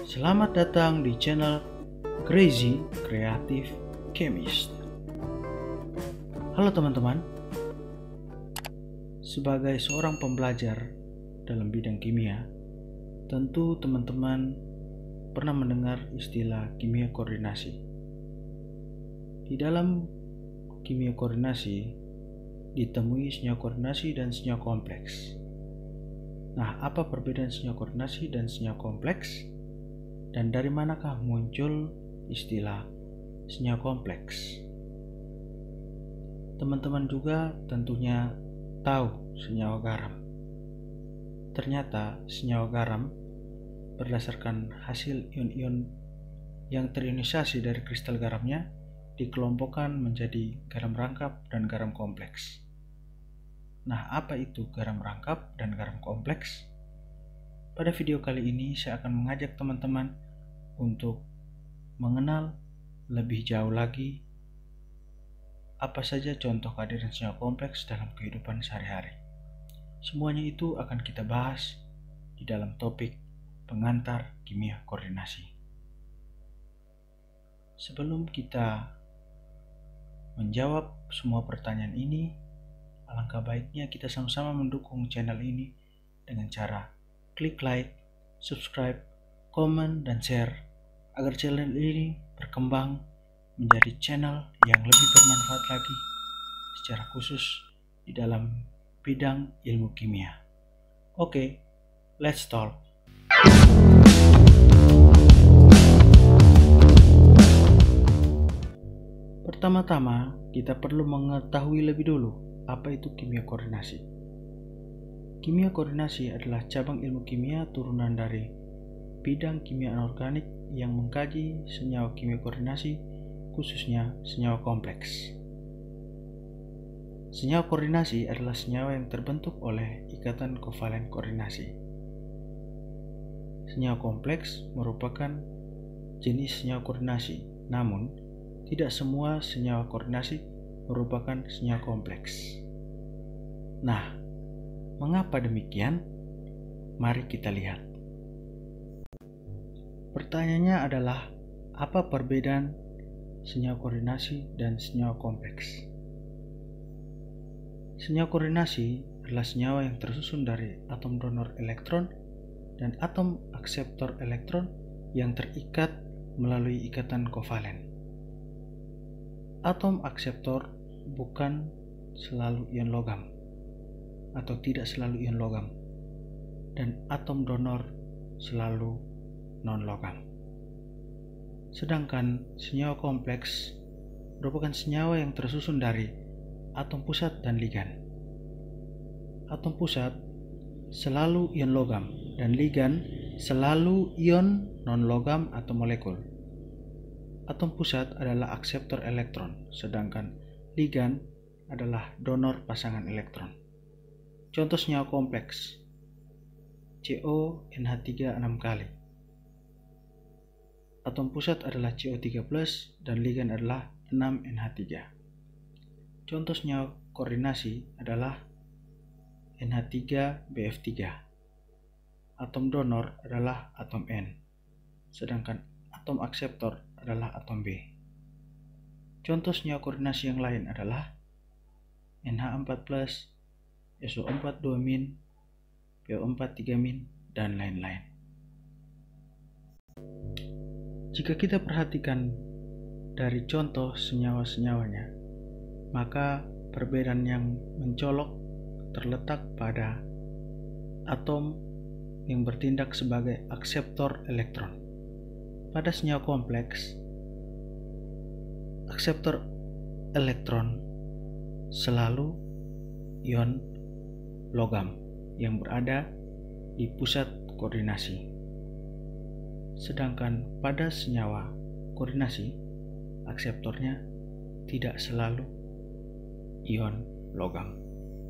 Selamat datang di channel Crazy Creative Chemist. Halo teman-teman, sebagai seorang pembelajar dalam bidang kimia, tentu teman-teman pernah mendengar istilah kimia koordinasi. Di dalam kimia koordinasi ditemui senyawa koordinasi dan senyawa kompleks. Nah, apa perbedaan senyawa koordinasi dan senyawa kompleks? Dan dari manakah muncul istilah senyawa kompleks? Teman-teman juga tentunya tahu senyawa garam. Ternyata senyawa garam berdasarkan hasil ion-ion yang terionisasi dari kristal garamnya dikelompokkan menjadi garam rangkap dan garam kompleks. Nah, apa itu garam rangkap dan garam kompleks? Pada video kali ini saya akan mengajak teman-teman untuk mengenal lebih jauh lagi apa saja contoh kehadiran senyawa kompleks dalam kehidupan sehari-hari. Semuanya itu akan kita bahas di dalam topik pengantar kimia koordinasi. Sebelum kita menjawab semua pertanyaan ini, alangkah baiknya kita sama-sama mendukung channel ini dengan cara klik like, subscribe, komen, dan share agar channel ini berkembang menjadi channel yang lebih bermanfaat lagi secara khusus di dalam bidang ilmu kimia. Oke, let's talk. Pertama-tama, kita perlu mengetahui lebih dulu apa itu kimia koordinasi. Kimia koordinasi adalah cabang ilmu kimia turunan dari bidang kimia anorganik yang mengkaji senyawa kimia koordinasi, khususnya senyawa kompleks. Senyawa koordinasi adalah senyawa yang terbentuk oleh ikatan kovalen koordinasi. Senyawa kompleks merupakan jenis senyawa koordinasi, namun tidak semua senyawa koordinasi merupakan senyawa kompleks. Nah, mengapa demikian? Mari kita lihat. Pertanyaannya adalah, apa perbedaan senyawa koordinasi dan senyawa kompleks? Senyawa koordinasi adalah senyawa yang tersusun dari atom donor elektron dan atom akseptor elektron yang terikat melalui ikatan kovalen. Atom akseptor bukan selalu ion logam atau tidak selalu ion logam, dan atom donor selalu non-logam. Sedangkan senyawa kompleks merupakan senyawa yang tersusun dari atom pusat dan ligan. Atom pusat selalu ion logam dan ligan selalu ion non-logam atau molekul. Atom pusat adalah akseptor elektron, sedangkan ligan adalah donor pasangan elektron. Contoh senyawa kompleks: CONH3 6 kali. Atom pusat adalah CO3+ dan ligan adalah 6NH3. Contoh senyawa koordinasi adalah NH3BF3. Atom donor adalah atom N, sedangkan atom akseptor adalah atom B. Contoh senyawa koordinasi yang lain adalah NH4+, SO4 2-, PO4 3-, dan lain-lain. Jika kita perhatikan dari contoh senyawa-senyawanya, maka perbedaan yang mencolok terletak pada atom yang bertindak sebagai akseptor elektron. Pada senyawa kompleks, akseptor elektron selalu ion logam yang berada di pusat koordinasi. Sedangkan pada senyawa koordinasi, akseptornya tidak selalu ion logam.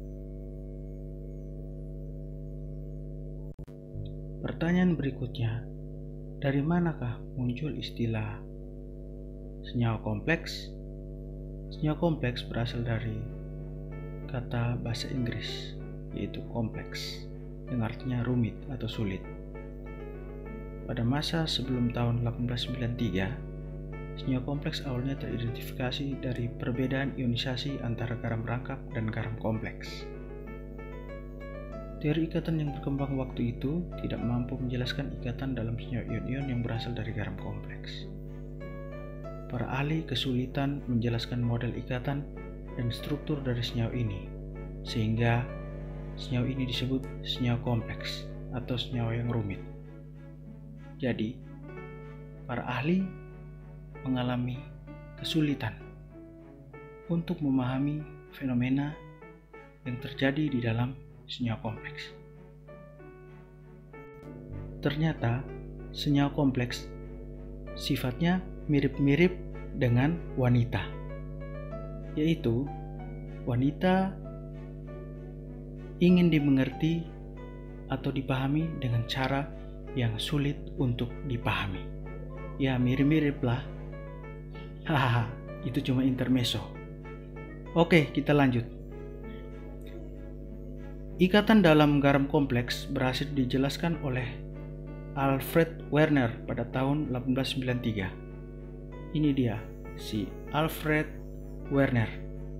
Pertanyaan berikutnya, dari manakah muncul istilah senyawa kompleks? Senyawa kompleks berasal dari kata bahasa Inggris, yaitu kompleks, yang artinya rumit atau sulit. pada masa sebelum tahun 1893, senyawa kompleks awalnya teridentifikasi dari perbedaan ionisasi antara garam rangkap dan garam kompleks. Teori ikatan yang berkembang waktu itu tidak mampu menjelaskan ikatan dalam senyawa ion-ion yang berasal dari garam kompleks. Para ahli kesulitan menjelaskan model ikatan dan struktur dari senyawa ini, sehingga senyawa ini disebut senyawa kompleks atau senyawa yang rumit. Jadi, para ahli mengalami kesulitan untuk memahami fenomena yang terjadi di dalam senyawa kompleks. Ternyata, senyawa kompleks sifatnya mirip-mirip dengan wanita, yaitu wanita ingin dimengerti atau dipahami dengan cara yang sulit untuk dipahami. Ya, mirip-mirip lah. Hahaha, itu cuma intermezzo. Oke, kita lanjut. Ikatan dalam garam kompleks berhasil dijelaskan oleh Alfred Werner pada tahun 1893. Ini dia, si Alfred Werner.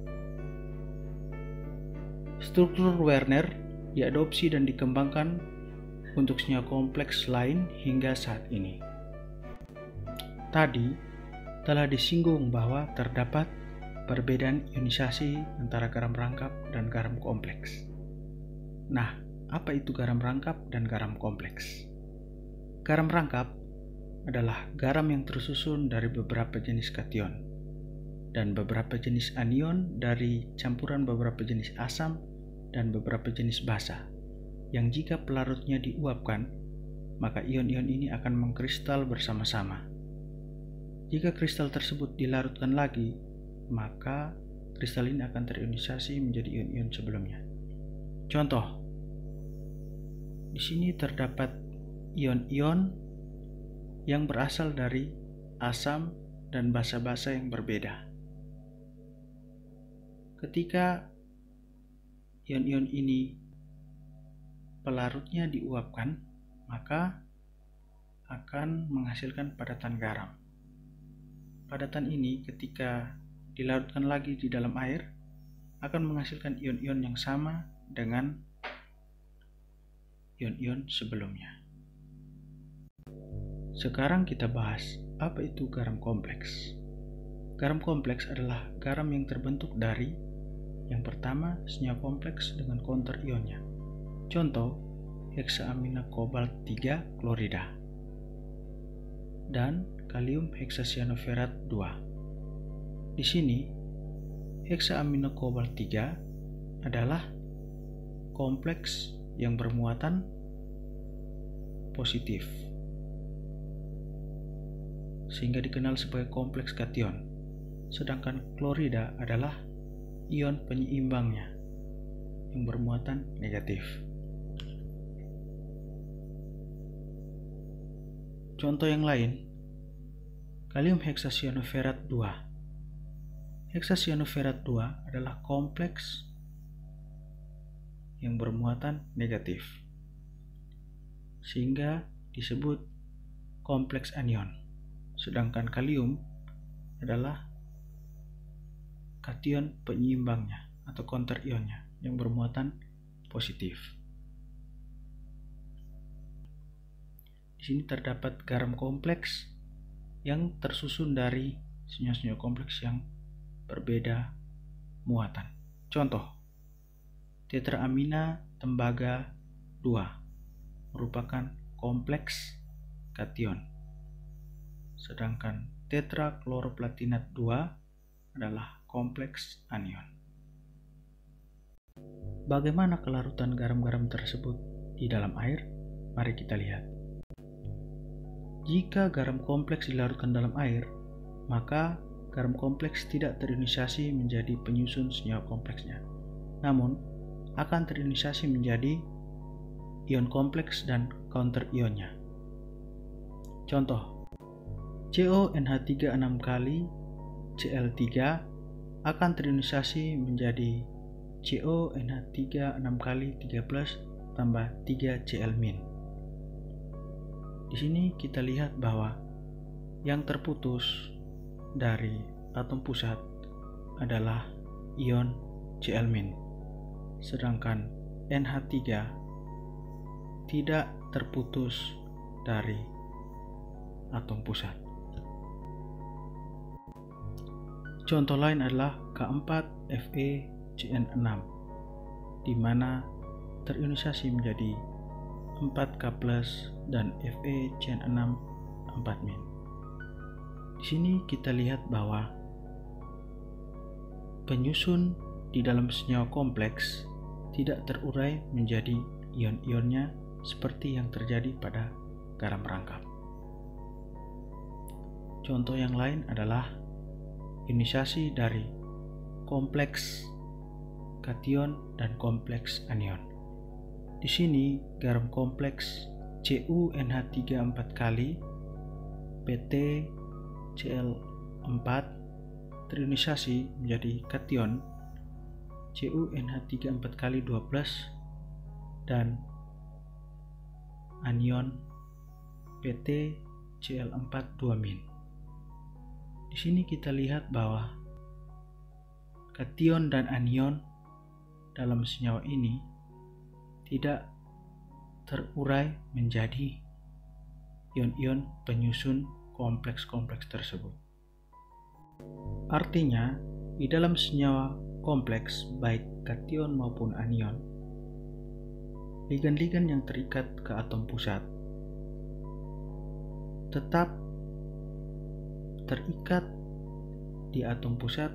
Struktur Werner diadopsi dan dikembangkan untuk senyawa kompleks lain hingga saat ini. Tadi telah disinggung bahwa terdapat perbedaan ionisasi antara garam rangkap dan garam kompleks. Nah, apa itu garam rangkap dan garam kompleks? Garam rangkap adalah garam yang tersusun dari beberapa jenis kation dan beberapa jenis anion dari campuran beberapa jenis asam dan beberapa jenis basa, yang jika pelarutnya diuapkan, maka ion-ion ini akan mengkristal bersama-sama. Jika kristal tersebut dilarutkan lagi, maka kristal ini akan terionisasi menjadi ion-ion sebelumnya. Contoh, di sini terdapat ion-ion yang berasal dari asam dan basa-basa yang berbeda. Ketika ion-ion ini pelarutnya diuapkan, maka akan menghasilkan padatan garam. Padatan ini ketika dilarutkan lagi di dalam air akan menghasilkan ion-ion yang sama dengan ion-ion sebelumnya. Sekarang kita bahas apa itu garam kompleks. Garam kompleks adalah garam yang terbentuk dari yang pertama senyawa kompleks dengan counter ionnya. Contoh, heksaamina kobalt 3 klorida dan kalium heksasianoferat 2. Di sini, heksaamino kobalt 3 adalah kompleks yang bermuatan positif, sehingga dikenal sebagai kompleks kation. Sedangkan klorida adalah ion penyeimbangnya yang bermuatan negatif. Contoh yang lain, kalium heksasianoferat 2. Heksasianoferat 2 adalah kompleks yang bermuatan negatif, sehingga disebut kompleks anion. Sedangkan kalium adalah kation penyeimbangnya atau counter ionnya yang bermuatan positif. Di sini terdapat garam kompleks yang tersusun dari senyawa-senyawa kompleks yang berbeda muatan. Contoh, tetraamina tembaga 2 merupakan kompleks kation, sedangkan tetrakloroplatinat 2 adalah kompleks anion. Bagaimana kelarutan garam-garam tersebut di dalam air? Mari kita lihat. Jika garam kompleks dilarutkan dalam air, maka garam kompleks tidak terionisasi menjadi penyusun senyawa kompleksnya, namun akan terionisasi menjadi ion kompleks dan counter ionnya. Contoh, CONH3 6 kali Cl3 akan terionisasi menjadi CONH3 6 kali 3+ tambah 3 Cl-. Di sini kita lihat bahwa yang terputus dari atom pusat adalah ion Cl-, sedangkan NH3 tidak terputus dari atom pusat. Contoh lain adalah K4FeCN6, di mana terionisasi menjadi 4K+ dan FeCN6 4-. Di sini kita lihat bahwa penyusun di dalam senyawa kompleks tidak terurai menjadi ion-ionnya seperti yang terjadi pada garam rangkap. Contoh yang lain adalah ionisasi dari kompleks kation dan kompleks anion. Di sini garam kompleks CuNH3 4 kali PtCl4 terionisasi menjadi kation CuNH3 4 kali 2+ dan anion PtCl4 2-. Di sini kita lihat bahwa kation dan anion dalam senyawa ini tidak terurai menjadi ion-ion penyusun kompleks-kompleks tersebut. Artinya, di dalam senyawa kompleks baik kation maupun anion, ligan-ligan yang terikat ke atom pusat tetap terikat di atom pusat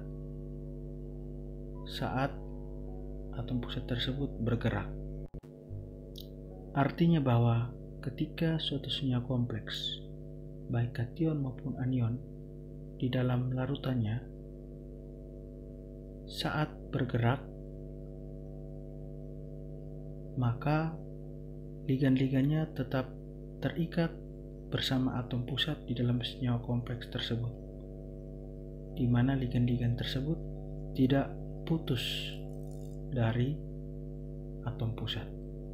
saat atom pusat tersebut bergerak. Artinya bahwa ketika suatu senyawa kompleks baik kation maupun anion di dalam larutannya saat bergerak, maka ligan-ligannya tetap terikat bersama atom pusat di dalam senyawa kompleks tersebut, di mana ligan-ligan tersebut tidak putus dari atom pusat.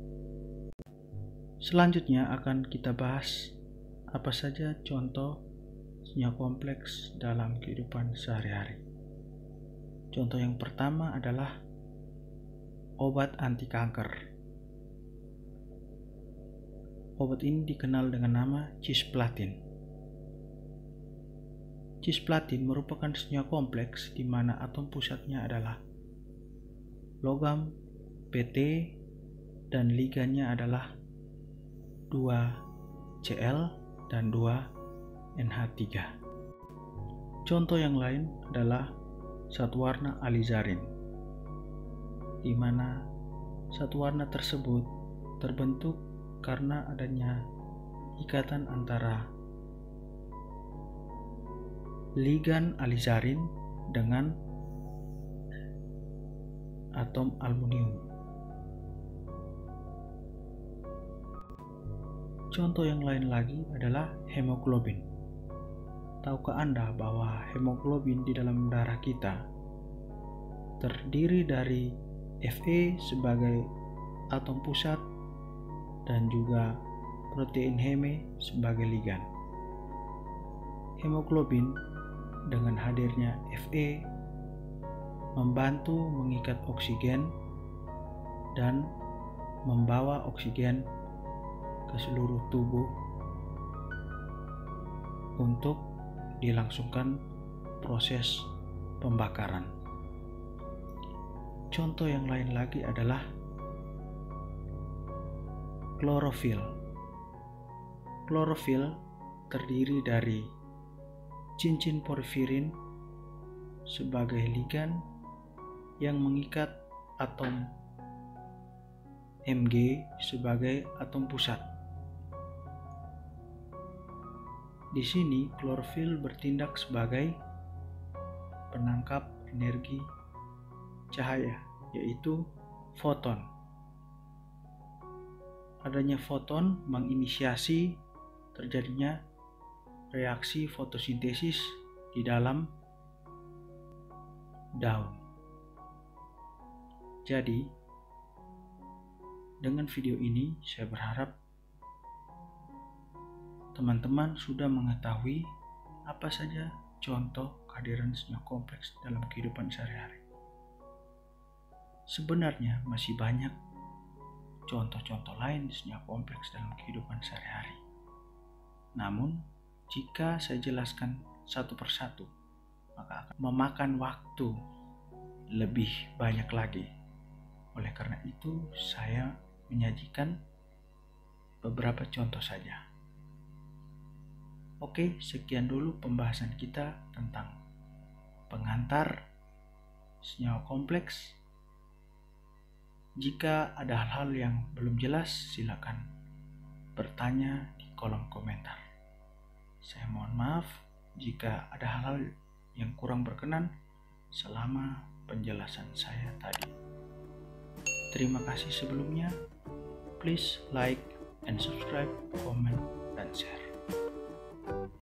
Selanjutnya akan kita bahas apa saja contoh senyawa kompleks dalam kehidupan sehari-hari. Contoh yang pertama adalah obat anti kanker. Obat ini dikenal dengan nama cisplatin. Cisplatin merupakan senyawa kompleks di mana atom pusatnya adalah logam Pt dan ligannya adalah 2Cl dan 2NH3. Contoh yang lain adalah satu warna alizarin, di mana satu warna tersebut terbentuk karena adanya ikatan antara ligan alizarin dengan atom aluminium. Contoh yang lain lagi adalah hemoglobin. Tahukah Anda bahwa hemoglobin di dalam darah kita terdiri dari Fe sebagai atom pusat dan juga protein heme sebagai ligan. Hemoglobin dengan hadirnya Fe membantu mengikat oksigen dan membawa oksigen ke seluruh tubuh untuk dilangsungkan proses pembakaran. Contoh yang lain lagi adalah klorofil. Klorofil terdiri dari cincin porfirin sebagai ligan yang mengikat atom Mg sebagai atom pusat. Di sini klorofil bertindak sebagai penangkap energi cahaya, yaitu foton. Adanya foton menginisiasi terjadinya reaksi fotosintesis di dalam daun. Jadi, dengan video ini saya berharap teman-teman sudah mengetahui apa saja contoh kehadiran senyawa kompleks dalam kehidupan sehari-hari. Sebenarnya masih banyak contoh-contoh lain senyawa kompleks dalam kehidupan sehari-hari. Namun, jika saya jelaskan satu persatu, maka akan memakan waktu lebih banyak lagi. Oleh karena itu, saya menyajikan beberapa contoh saja. Oke, sekian dulu pembahasan kita tentang pengantar senyawa kompleks. Jika ada hal-hal yang belum jelas, silakan bertanya di kolom komentar. Saya mohon maaf jika ada hal-hal yang kurang berkenan selama penjelasan saya tadi. Terima kasih sebelumnya. Please like and subscribe, comment, dan share.